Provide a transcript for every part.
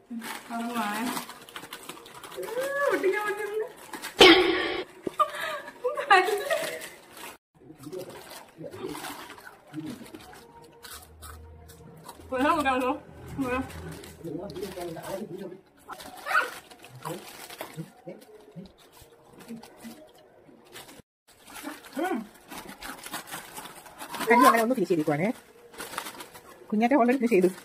കഞ്ഞി അങ്ങനെ ഒന്ന് ഫിനിഷ് ചെയ്തിരിക്കുവാണേ. കുഞ്ഞാറ്റ ഓൾറെഡി ഫിനിഷ് ചെയ്തു.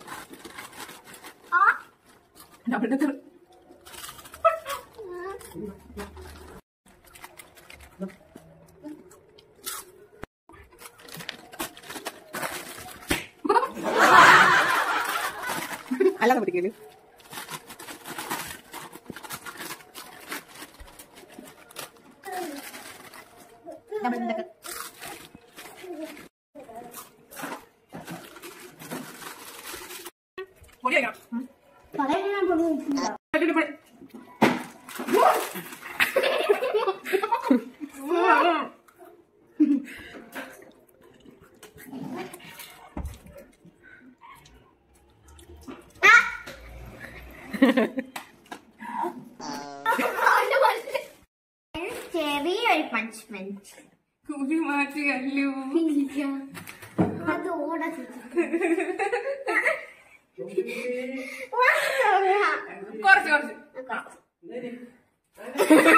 അല്ലാതെ പൊട്ടിക്കല് ചെറിയൊരു പണിഷ്മെന്റ് കുഴി മാറ്റി കല്ലു അത് ഓടാ കുറച്ച്